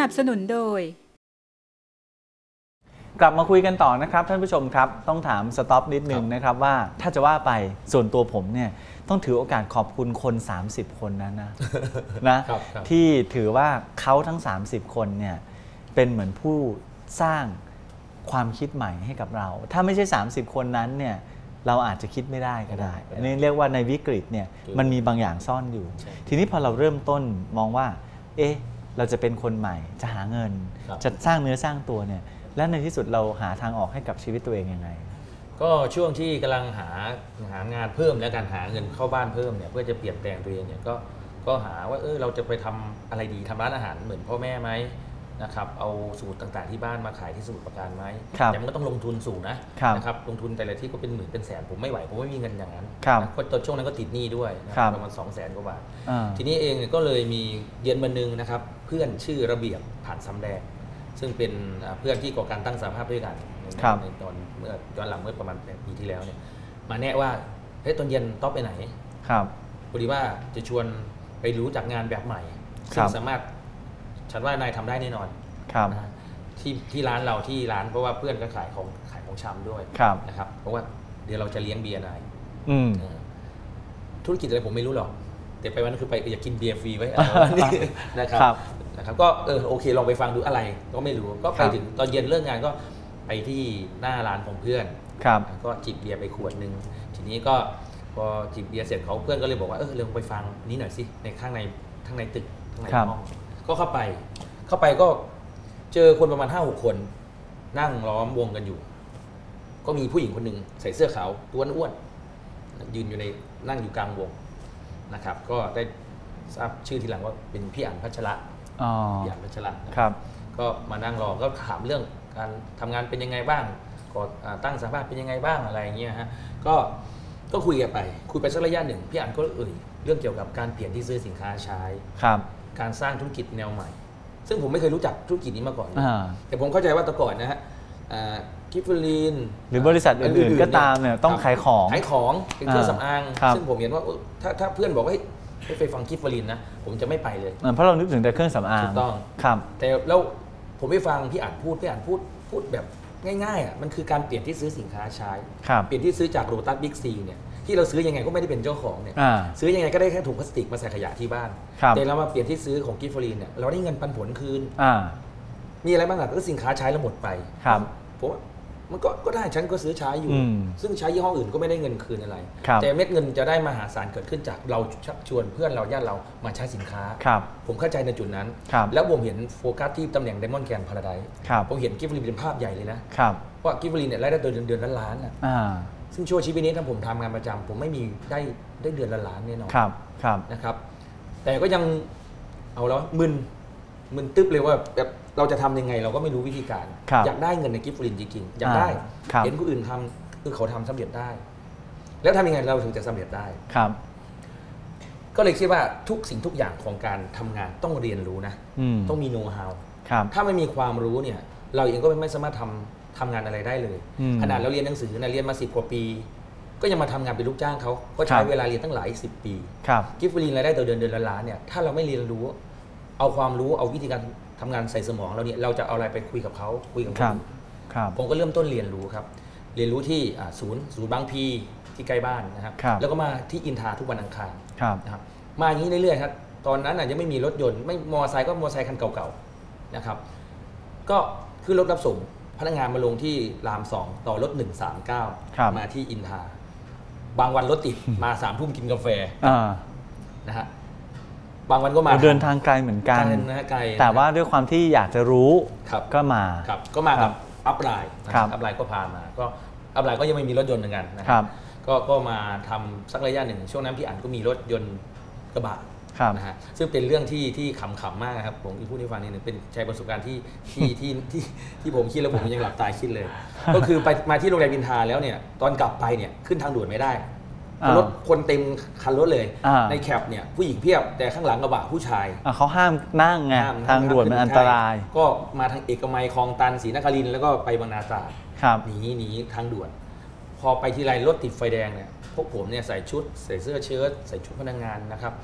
นับสนุนโดยกลับมาคุยกันต่อนะครับท่านผู้ชมครับต้องถามสต็อปนิดนึงนะครับว่าถ้าจะว่าไปส่วนตัวผมเนี่ยต้องถือโอกาสขอบคุณคน30คนนั้นนะที่ถือว่าเขาทั้ง30คนเนี่ยเป็นเหมือนผู้สร้างความคิดใหม่ให้กับเราถ้าไม่ใช่30คนนั้นเนี่ยเราอาจจะคิดไม่ได้ก็ได้นี่เรียกว่าในวิกฤตเนี่ยมันมีบางอย่างซ่อนอยู่ทีนี้พอเราเริ่มต้นมองว่าเราจะเป็นคนใหม่จะหาเงินจะสร้างเนื้อสร้างตัวเนี่ยและในที่สุดเราหาทางออกให้กับชีวิตตัวเองยังไงก็ช่วงที่กำลังหางานเพิ่มและการหาเงินเข้าบ้านเพิ่มเนี่ยเพื่อจะเปลี่ยนแปลงตัวเองเนี่ยก็หาว่าเราจะไปทำอะไรดีทำร้านอาหารเหมือนพ่อแม่ไหมนะครับเอาสูตรต่างๆที่บ้านมาขายที่สมุทรปราการไหมแต่มันก็ต้องลงทุนสูงนะครับลงทุนแต่ละที่ก็เป็นหมื่นเป็นแสนผมไม่ไหวผมไม่มีเงินอย่างนั้นเพราะตอนช่วงนั้นก็ติดหนี้ด้วยประมาณ200,000 กว่าบาททีนี้เองก็เลยมีเย็นวันนึงนะครับเพื่อนชื่อระเบียบผ่านซ้ำแดงซึ่งเป็นเพื่อนที่ก่อการตั้งสหภาพด้วยกันในตอนเมื่อย้อนหลังเมื่อประมาณ8 ปีที่แล้วเนี่ยมาแนะว่าเฮ้ยตอนเย็นต๊อบไปไหนพอดีว่าจะชวนไปรู้จักงานแบบใหม่ซึ่งสามารถฉันว่านายทำได้แน่นอนนะที่ร้านเราที่ร้านเพราะว่าเพื่อนก็ขายของชำด้วยนะครับเพราะว่าเดี๋ยวเราจะเลี้ยงเบียร์นายธุรกิจอะไรผมไม่รู้หรอกแต่ไปวันนั้นคือไปอยากกินเบียร์ฟรีไว้นะครับก็โอเคลองไปฟังดูอะไรก็ไม่รู้ก็ไปถึงตอนเย็นเลิกงานก็ไปที่หน้าร้านของเพื่อนก็จิบเบียร์ไปขวดนึงทีนี้ก็พอจิบเบียร์เสร็จเขาเพื่อนก็เลยบอกว่าลองไปฟังนี้หน่อยสิในข้างในตึกข้างในห้องก็เข้าไปก็เจอคนประมาณ 5-6 คนนั่งล้อมวงกันอยู่ก็มีผู้หญิงคนหนึ่งใส่เสื้อขาวตัวอ้วนยืนอยู่ในนั่งอยู่กลางวงนะครับก็ได้ทราบชื่อทีหลังว่าเป็นพี่อั๋นพัชระพี่อั๋นพัชระก็มานั่งรอก็ถามเรื่องการทำงานเป็นยังไงบ้างก็ตั้งสภาพเป็นยังไงบ้างอะไรอย่างเงี้ยฮะก็คุยกันคุยไปสักระยะหนึ่งพี่อั๋นก็เรื่องเกี่ยวกับการเปลี่ยนที่ซื้อสินค้าใช้การสร้างธุรกิจแนวใหม่ซึ่งผมไม่เคยรู้จักธุรกิจนี้มาก่อนแต่ผมเข้าใจว่าแต่ก่อนนะฮะกิฟเฟอรีนหรือบริษัทอื่นๆก็ตามเนี่ยต้องขายของเป็นเครื่องสำอางซึ่งผมเห็นว่าถ้าเพื่อนบอกว่าให้ไปฟังกิฟเฟอรีนนะผมจะไม่ไปเลยเพราะเรานึกถึงแต่เครื่องสำอางถูกต้องแต่แล้วผมไปฟังพี่อ่านพูดแบบง่ายๆมันคือการเปลี่ยนที่ซื้อสินค้าใช้เปลี่ยนที่ซื้อจากโรตัสบิ๊กซีเนี่ยที่เราซื้อยังไงก็ไม่ได้เป็นเจ้าของเนี่ยซื้อยังไงก็ได้แค่ถุงพลาสติกมาใส่ขยะที่บ้านแต่เรามาเปลี่ยนที่ซื้อของกิฟเฟอรีนเนี่ยเราได้เงินปันผลคืนมีอะไรบ้างก็สินค้าใช้แล้วหมดไปผมว่ามันก็ได้ฉันก็ซื้อใช้อยู่ซึ่งใช้ยี่ห้ออื่นก็ไม่ได้เงินคืนอะไรแต่เม็ดเงินจะได้มหาศาลเกิดขึ้นจากเราชักชวนเพื่อนเราญาติเรามาใช้สินค้าผมเข้าใจในจุดนั้นแล้วผมเห็นโฟกัสที่ตำแหน่ง Diamond Grand Paradise ผมเห็นกิฟเฟอรีนเป็นภาพใหญ่เลยนะว่ากิฟเฟอรีนเนี่ยรายได้เดือนละล้านซึ่งช่วงชีวิตนี้ถ้าผมทำงานประจำผมไม่มีได้เดือนละล้านแน่นอนนะครับแต่ก็ยังเอาแล้วมึนตึ๊บเลยว่าแบบเราจะทำยังไงเราก็ไม่รู้วิธีการอยากได้เงินในกิฟต์ฟลินจริงๆอยากได้เห็นคนอื่นทำคือเขาทำสำเร็จได้แล้วทำยังไงเราถึงจะสำเร็จได้ก็เลยคิดว่าทุกสิ่งทุกอย่างของการทำงานต้องเรียนรู้นะต้องมีโน้ตฮาวถ้าไม่มีความรู้เนี่ยเราเองก็ไม่สามารถทำงานอะไรได้เลยขนาดเราเรียนหนังสือนะเรียนมา10 กว่าปีก็ยังมาทำงานเป็นลูกจ้างเขาก็ใช้เวลาเรียนตั้งหลาย10 ปีกิฟต์ฟลินรายได้ต่อเดือนละล้านเนี่ยถ้าเราไม่เรียนรู้เอาความรู้เอาวิธีการทำงานใส่สมองเราเนี่ยเราจะเอาอะไรไปคุยกับเขาคุยกับคนผมก็เริ่มต้นเรียนรู้ครับเรียนรู้ที่ศูนย์บางพีที่ใกล้บ้านนะครับแล้วก็มาที่อินทาทุกวันอังคารนะครับมาอย่างนี้เรื่อยๆครับตอนนั้นยังไม่มีรถยนต์ไม่มอไซค์ก็มอไซค์คันเก่าๆนะครับก็ขึ้นรถรับส่งพนักงานมาลงที่ราม2ต่อรถ139มาที่อินทาบางวันรถติดมา3 ทุ่มกินกาแฟนะฮะบางวันก็มาเดินทางไกลเหมือนกันแต่ว่าด้วยความที่อยากจะรู้ก็มากับอัพไลน์อัพไลน์ก็พามาก็อัพไลน์ก็ยังไม่มีรถยนต์เหมือนกันนะครับก็มาทำสักระยะหนึ่งช่วงนั้นพี่อั๋นก็มีรถยนต์กระบะนะฮะซึ่งเป็นเรื่องที่ขำๆมากนะครับผมพูดให้ฟังนิดนึงเป็นใช้ประสบการณ์ที่ผมคิดแล้วผมยังหลับตาคิดเลยก็คือไปมาที่โรงแรมอินทาแล้วเนี่ยตอนกลับไปเนี่ยขึ้นทางด่วนไม่ได้รถคนเต็มคันรถเลยในแคปเนี่ยผู้หญิงเพียบแต่ข้างหลังกระบะผู้ชายเขาห้ามนั่งไงทางด่วนมันอันตรายก็มาทางเอกมัยคลองตันศรีนครินทร์แล้วก็ไปบางนาตราดหนีทางด่วนพอไปทีไรรถติดไฟแดงเนี่ยพวกผมเนี่ยใส่เสื้อเชิ้ตใส่ชุดพนักงานนะครับ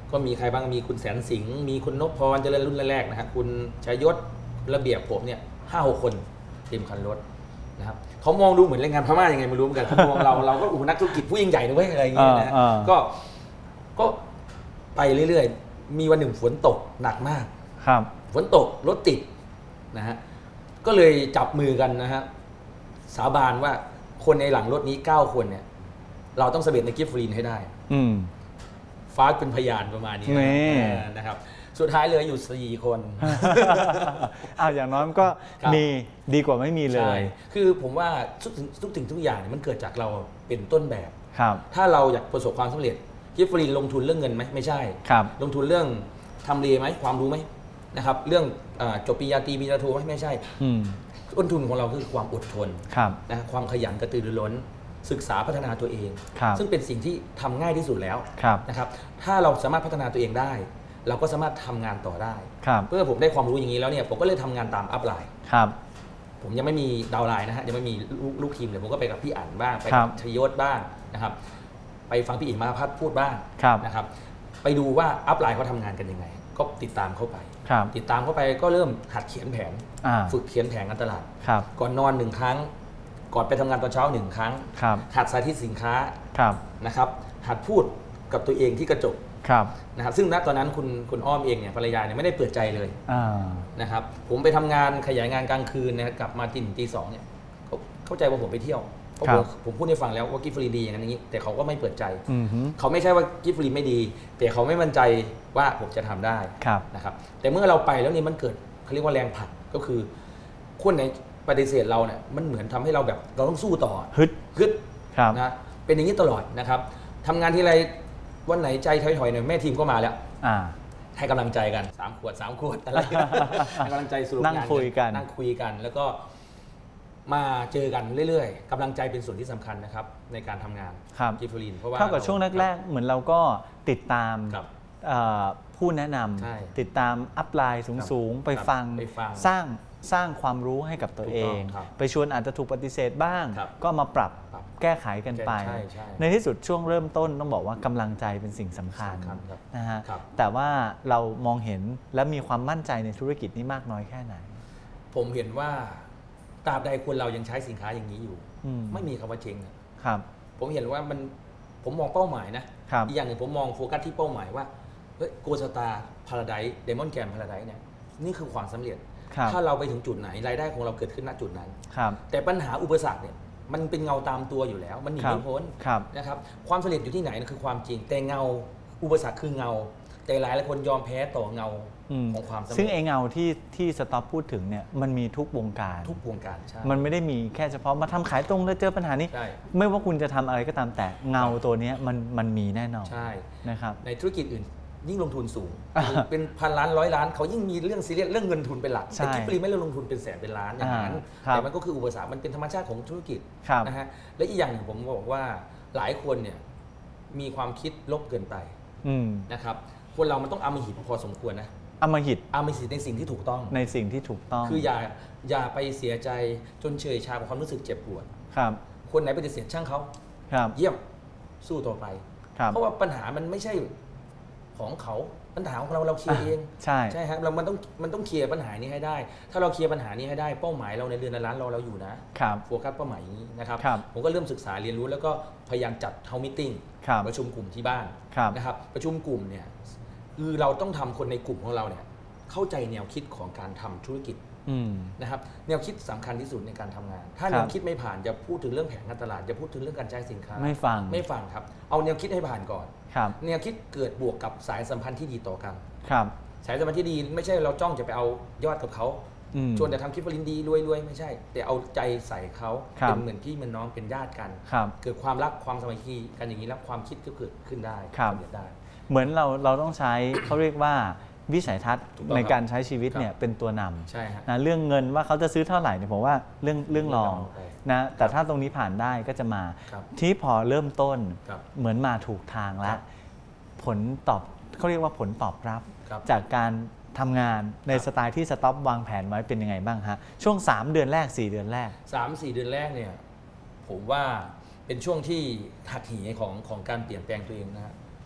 ก็มีใครบ้างมีคุณแสนสิงห์มีคุณนพพรเจริญรุ่นแรกๆนะฮะคุณชัยยศระเบียบผมเนี่ย5-6 คนเต็มคันรถนะครับเขามองดูเหมือนแรงงานพม่ายังไงไม่รู้เหมือนกันเขามองเราก็นักธุรกิจผู้ยิ่งใหญ่นะเว้ยอะไรอย่างเงี้ยนะก็ไปเรื่อยๆมีวันหนึ่งฝนตกหนักมากครับฝนตกรถติดนะฮะก็เลยจับมือกันนะฮะสาบานว่าคนในหลังรถนี้9 คนเนี่ยเราต้องสำเร็จในกิฟต์ฟรีนให้ได้ฟ้าเป็นพยานประมาณนี้นะครับสุดท้ายเหลืออยู่4 คนอย่างน้อยมันก็มีดีกว่าไม่มีเลยคือผมว่าทุกสิ่งทุกอย่างมันเกิดจากเราเป็นต้นแบบถ้าเราอยากประสบความสำเร็จกิฟต์ฟรีนลงทุนเรื่องเงินไหมไม่ใช่ลงทุนเรื่องทำเลไหมความรู้ไหมนะครับเรื่องจบปริญญาตรีปริญญาโทไหมไม่ใช่ต้นทุนของเราคือความอดทนนะความขยันกระตือรือร้นศึกษาพัฒนาตัวเองซึ่งเป็นสิ่งที่ทำง่ายที่สุดแล้วนะครับถ้าเราสามารถพัฒนาตัวเองได้เราก็สามารถทำงานต่อได้เพื่อผมได้ความรู้อย่างนี้แล้วเนี่ยผมก็เลยทำงานตามอัพไลน์ผมยังไม่มีดาวไลน์นะฮะยังไม่มีลูกทีมเลยผมก็ไปกับพี่อั๋นบ้างไปกับชยศบ้างนะครับไปฟังพี่อิ๋มมาพัฒน์พูดบ้างนะครับไปดูว่าอัพไลน์เขาทำงานกันยังไงก็ติดตามเข้าไปก็เริ่มหัดเขียนแผนฝึกเขียนแผนการตลาดก่อนนอน1 ครั้งก่อนไปทำงานตอนเช้า1 ครั้งหัดสาธิตสินค้านะครับหัดพูดกับตัวเองที่กระจกนะครับซึ่งณตอนนั้นคุณอ้อมเองเนี่ยภรรยาเนี่ยไม่ได้เปิดใจเลยนะครับผมไปทำงานขยายงานกลางคืนนะกลับมาตี 2เนี่ยเข้าใจว่าผมไปเที่ยวเพราะผมพูดให้ฟังแล้วว่ากิฟต์ฟรีดีอย่างนี้แต่เขาก็ไม่เปิดใจเขาไม่ใช่ว่ากิฟต์ฟรีไม่ดีแต่เขาไม่มั่นใจว่าผมจะทำได้นะครับแต่เมื่อเราไปแล้วนี่มันเกิดเขาเรียกว่าแรงผลักก็คือคนไหนปฏิเสธเราเนี่ยมันเหมือนทำให้เราแบบเราต้องสู้ต่อฮึดนะเป็นอย่างนี้ตลอดนะครับทำงานที่ไรวันไหนใจถอยๆหน่อยแม่ทีมก็มาแล้วให้กำลังใจกัน3 ขวดอะไรให้กำลังใจสรุปงานนั่งคุยกันแล้วก็มาเจอกันเรื่อยๆกำลังใจเป็นส่วนที่สำคัญนะครับในการทำงานกิฟต์ฟรีนเพราะว่าเท่ากับช่วงแรกๆเหมือนเราก็ติดตามผู้แนะนำติดตามอัพไลน์สูงๆไปฟังสร้างความรู้ให้กับตัวเองไปชวนอาจจะถูกปฏิเสธบ้างก็มาปรับแก้ไขกันไปในที่สุดช่วงเริ่มต้นต้องบอกว่ากำลังใจเป็นสิ่งสำคัญนะฮะแต่ว่าเรามองเห็นและมีความมั่นใจในธุรกิจนี้มากน้อยแค่ไหนผมเห็นว่าตราบใดคนเรายังใช้สินค้าอย่างนี้อยู่ไม่มีคำว่าเจ๊งครับผมเห็นว่าผมมองเป้าหมายนะอีกอย่างหนึ่งผมมองโฟกัสที่เป้าหมายว่าโกลด์สตาร์พาราไดซ์ไดมอนด์แกรมพาราไดซ์เนี่ยนี่คือความสำเร็จถ้าเราไปถึงจุดไหนรายได้ของเราเกิดขึ้นณจุดนั้นแต่ปัญหาอุปสรรคเนี่ยมันเป็นเงาตามตัวอยู่แล้วมันหนีไม่พ้นนะครับความสำเร็จอยู่ที่ไหนนั่นคือความจริงแต่เงาอุปสรรคคือเงาแต่หลายคนยอมแพ้ต่อเงาของความสำเร็จซึ่งไอ้เงาที่สต็อปพูดถึงเนี่ยมันมีทุกวงการใช่มันไม่ได้มีแค่เฉพาะมาทำขายตรงแล้วเจอปัญหานี้ไม่ว่าคุณจะทำอะไรก็ตามแต่เงาตัวนี้มันมีแน่นอนนะครับในธุรกิจอื่นยิ่งลงทุนสูงเป็นพันล้าน100 ล้านเขายิ่งมีเรื่องซีเรียสเรื่องเงินทุนเป็นหลักแต่กิฟต์ฟรีไม่ได้ลงทุนเป็นแสนเป็นล้านอย่างนั้นแต่มันก็คืออุปสรรคมันเป็นธรรมชาติของธุรกิจนะฮะและอีกอย่างหนึ่งผมบอกว่าหลายคนเนี่ยมีความคิดลบเกินไปนะครับคนเรามันต้องอำมหิตพอสมควรนะอำมหิตในสิ่งที่ถูกต้องคืออย่าไปเสียใจจนเฉยชากับความรู้สึกเจ็บปวดคนไหนปฏิเสธช่างเขาเยี่ยมสู้ต่อไปเพราะว่าปัญหามันไม่ใช่ของเขาปัญหาของเราเคลียร์เองใช่ครับมันต้องเคลียร์ปัญหานี้ให้ได้ถ้าเราเคลียร์ปัญหานี้ให้ได้เป้าหมายเราในเดือนละล้านเราอยู่นะโฟกัสเป้าหมายอย่างนี้นะครับผมก็เริ่มศึกษาเรียนรู้แล้วก็พยายามจัดเฮาส์มีตติ้งประชุมกลุ่มที่บ้านนะครับประชุมกลุ่มเนี่ยคือเราต้องทำคนในกลุ่มของเราเนี่ยเข้าใจแนวคิดของการทำธุรกิจนะครับแนวคิดสำคัญที่สุดในการทำงานถ้าแนวคิดไม่ผ่านจะพูดถึงเรื่องแผนการตลาดจะพูดถึงเรื่องการใช้สินค้าไม่ฟังครับเอาแนวคิดให้ผ่านก่อนแนวคิดเกิดบวกกับสายสัมพันธ์ที่ดีต่อกันสายสัมพันธ์ที่ดีไม่ใช่เราจ้องจะไปเอายอดกับเขาชวนแต่ทำกิฟต์ฟรีนดีรวยไม่ใช่แต่เอาใจใส่เขาเป็นเหมือนพี่เหมือนน้องเป็นญาติกันเกิดความรักความสามัคคีกันอย่างนี้แล้วความคิดก็เกิดขึ้นได้เหมือนเราต้องใช้เขาเรียกว่าวิสัยทัศน์ในการใช้ชีวิตเนี่ยเป็นตัวนำนะเรื่องเงินว่าเขาจะซื้อเท่าไหร่เนี่ยผมว่าเรื่องรองนะแต่ถ้าตรงนี้ผ่านได้ก็จะมาที่พอเริ่มต้นเหมือนมาถูกทางแล้วผลตอบเขาเรียกว่าผลตอบรับจากการทำงานในสไตล์ที่สต็อปวางแผนไว้เป็นยังไงบ้างฮะช่วง3 เดือนแรก4 เดือนแรก 3-4 เดือนแรกเนี่ยผมว่าเป็นช่วงที่หักเหของการเปลี่ยนแปลงตัวเองนะฮะ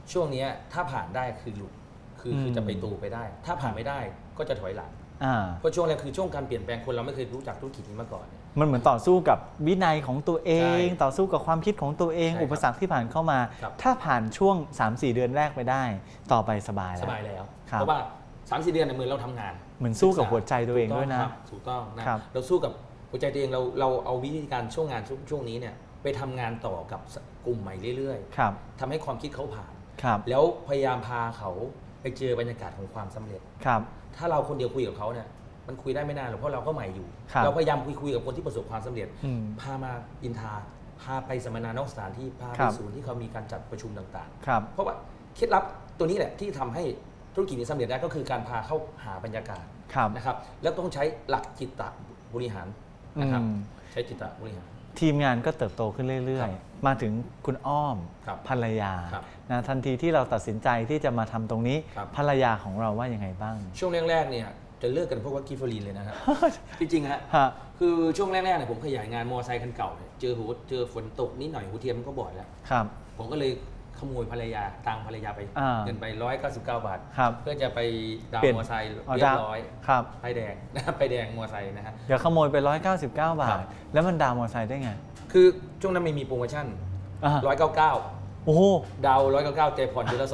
ช่วงนี้ถ้าผ่านได้คือหลุดคือจะไปตูไปได้ ถ้าผ่านไม่ได้ก็จะถอยหลังเพราะช่วงแรกคือช่วงการเปลี่ยนแปลงคนเราไม่เคยรู้จักธุรกิจนี้มาก่อนมันเหมือนต่อสู้กับวินัยของตัวเองต่อสู้กับความคิดของตัวเองอุปสรรคที่ผ่านเข้ามาถ้าผ่านช่วง 3-4 เดือนแรกไปได้ต่อไปสบายแล้วเพราะว่า 3-4 เดือนในมือเราทำงานเหมือนสู้กับหัวใจตัวเองด้วยนะถูกต้องนะเราสู้กับหัวใจตัวเองเราเอาวิธีการช่วงงานช่วงนี้เนี่ยไปทำงานต่อกับกลุ่มใหม่เรื่อยๆทำให้ความคิดเขาผ่านแล้วพยายามพาเขาไปเจอบรรยากาศของความสำเร็จถ้าเราคนเดียวคุยกับเขาเนี่ยมันคุยได้ไม่นานหรอกเพราะเราก็ใหม่อยู่เราพยายามคุยกับคนที่ประสบความสำเร็จพามาอินทาพาไปสัมมนานอกสถานที่พาไปศูนย์ที่เขามีการจัดประชุมต่างๆเพราะว่าเคล็ดลับตัวนี้แหละที่ทำให้ธุรกิจนี้สำเร็จได้ก็คือการพาเข้าหาบรรยากาศนะครับแล้วต้องใช้หลักจิตบริหารนะครับใช้จิตบริหารทีมงานก็เติบโตขึ้นเรื่อยๆมาถึงคุณอ้อมภรรยานะทันทีที่เราตัดสินใจที่จะมาทำตรงนี้ภรรยาของเราว่ายังไงบ้างช่วงแรกๆเนี่ยจะเลิกกันเพราะว่ากิฟเฟอรีนเลยนะครับจริงๆฮะคือช่วงแรกๆเนี่ยผมขยายงานมอเตอร์ไซค์คันเก่าเจอฝนตกนิดหน่อยหัวเทียมมันก็บ่อยแล้วผมก็เลยขโมยภรรยาตังภรรยาไปเงินไป199 บาทเพื่อจะไปดาวมอเตอร์ไซค์เรียบร้อยป้ายแดงนะป้ายแดงมอเตอร์ไซค์นะฮะเดี๋ยวขโมยไป199 บาทแล้วมันดาวมอเตอร์ไซค์ได้ไงคือช่วงนั้นไม่มีโปรโมชั่น199โอ้โหดาว199แต่ผ่อนเดือนละ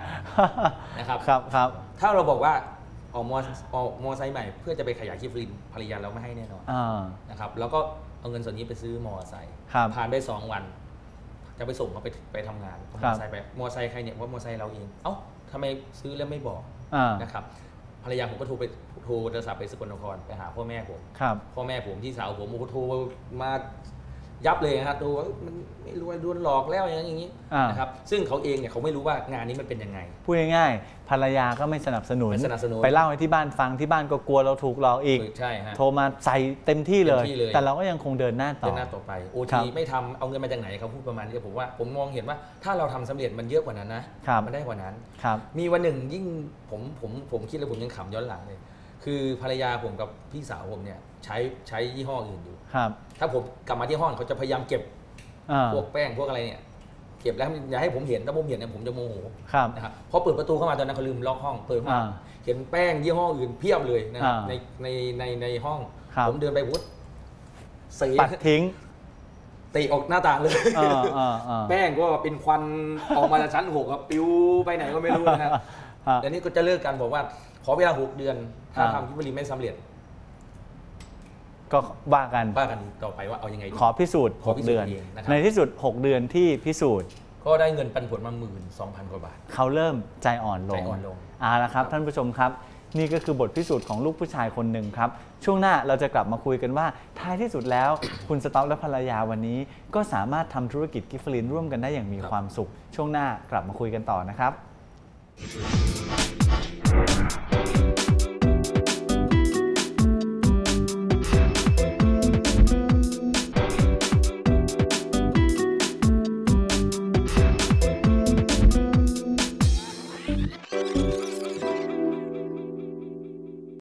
2,500 นะครับถ้าเราบอกว่าออกมอเตอร์ไซค์ใหม่เพื่อจะไปขยายกิฟต์ลินภรรยาเราไม่ให้แน่นอนนะครับแล้วก็เอาเงินส่วนนี้ไปซื้อมอเตอร์ไซค์ผ่านไป2 วันจะไปส่งเขาไปทำงานมอเตอร์ไซค์ไปมอเตอร์ไซค์ใครเนี่ยว่ามอเตอร์ไซค์เราเองเอ้าทำไมซื้อแล้วไม่บอกนะครับภรรยาผมก็โทรโทรศัพท์ไปสกลนครไปหาพ่อแม่ผมพ่อแม่ผมที่สาวผมโทรมายับเลยครับดูว่ามันไม่รู้ว่าโดนหลอกแล้วอย่างนี้นะครับซึ่งเขาเองเนี่ยเขาไม่รู้ว่างานนี้มันเป็นยังไงพูดง่ายๆภรรยาก็ไม่สนับสนุนไปเล่าให้ที่บ้านฟังที่บ้านก็กลัวเราถูกหลอกอีกใช่ฮะโทรมาใส่เต็มที่เลยแต่เราก็ยังคงเดินหน้าต่อไปโอทีไม่ทำเอาเงินมาจากไหนเขาพูดประมาณนี้ผมมองเห็นว่าถ้าเราทำสำเร็จมันเยอะกว่านั้นนะมันได้กว่านั้นมีวันหนึ่งยิ่งผมคิดแล้วผมยังขำย้อนหลังเลยคือภรรยาผมกับพี่สาวผมเนี่ยใช้ยี่ห้ออื่นอยู่ถ้าผมกลับมาที่ห้องเขาจะพยายามเก็บพวกแป้งพวกอะไรเนี่ยเก็บแล้วอย่าให้ผมเห็นถ้าผมเห็นเนี่ยผมจะโมโหนะครับพอเปิดประตูเข้ามาตอนนั้นเขาลืมล็อกห้องเปิดมาเห็นแป้งยี่ห้ออื่นเพียบเลยนะครับในห้องผมเดินไปวุ้ปัดทิ้งตีออกหน้าต่างเลยแป้งก็เป็นควันออกมาจากชั้น6ครับปิวไปไหนก็ไม่รู้นะครับแล้วนี่ก็จะเลิกกันบอกว่าขอเวลา6 เดือนถ้าทำกิฟต์ลินไม่สำเร็จก็ว่ากันต่อไปว่าเอายังไงขอพิสูจน์6 เดือนในที่สุด6 เดือนที่พิสูจน์ก็ได้เงินปันผลมา12,000 กว่าบาทเขาเริ่มใจอ่อนลงละครับท่านผู้ชมครับนี่ก็คือบทพิสูจน์ของลูกผู้ชายคนหนึ่งครับช่วงหน้าเราจะกลับมาคุยกันว่าท้ายที่สุดแล้วคุณสต๊อปและภรรยาวันนี้ก็สามารถทำธุรกิจกิฟต์ลินร่วมกันได้อย่างมีความสุขช่วงหน้ากลับมาคุยกันต่อนะครับ